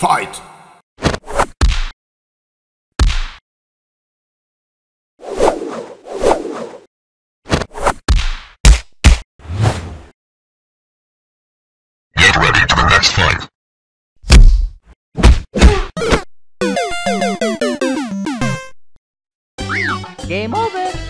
Fight! Get ready for the next fight. Game over.